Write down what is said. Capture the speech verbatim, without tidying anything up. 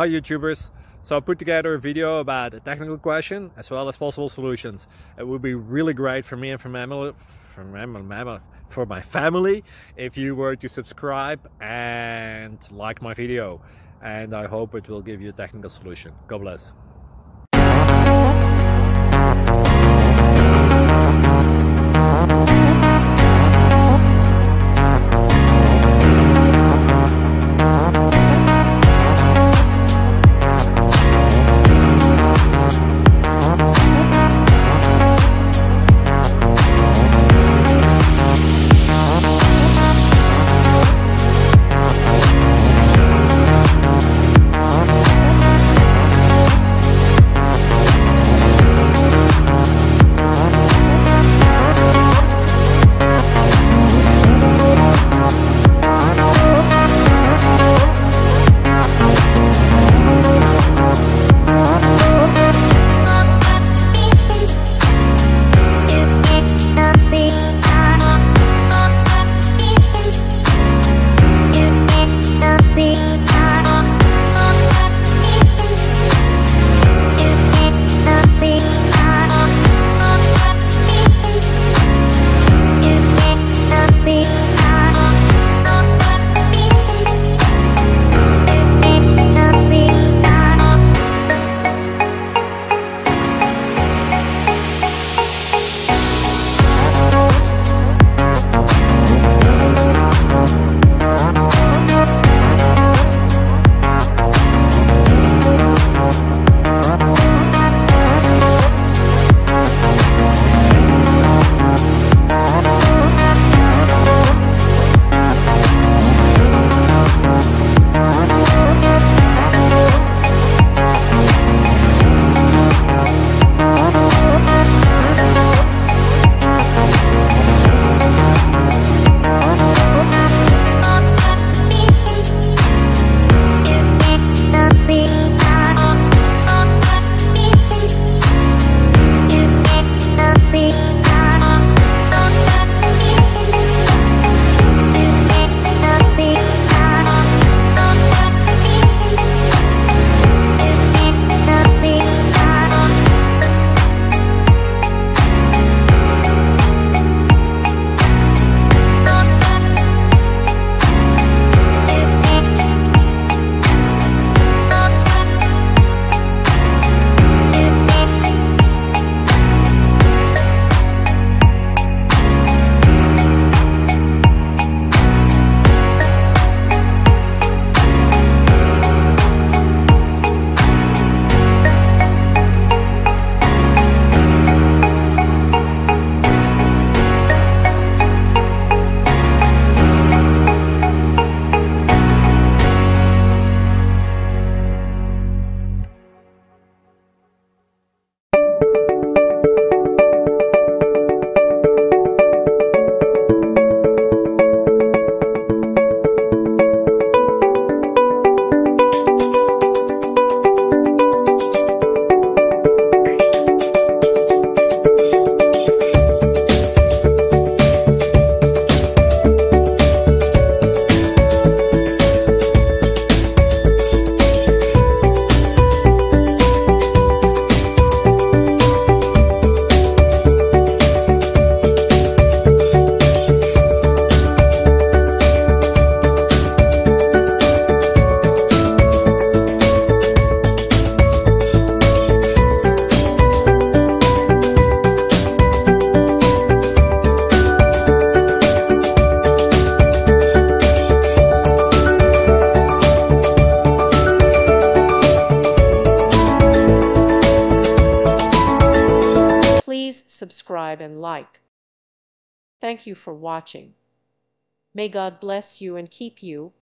Hi YouTubers! So I put together a video about a technical question as well as possible solutions. It would be really great for me and for my family, for my, for my family if you were to subscribe and like my video. And I hope it will give you a technical solution. God bless. Please subscribe and like. Thank you for watching. May God bless you and keep you.